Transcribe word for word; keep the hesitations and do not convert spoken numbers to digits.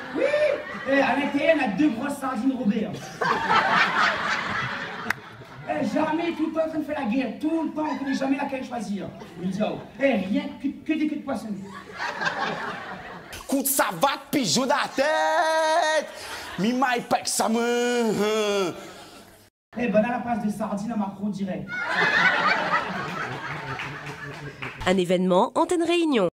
Oui. Et à l'intérieur, on a deux grosses sardines Robert. Eh, jamais tout le temps en train de faire la guerre, tout le temps, on ne connaît jamais laquelle choisir. Il dit, oh, eh, rien que, que des queues de poisson. Coup de savate, pigeon dans la tête. Mi maille pas que ça me. Eh, ben à la place de sardines à Macron direct. Un événement, Antenne Réunion.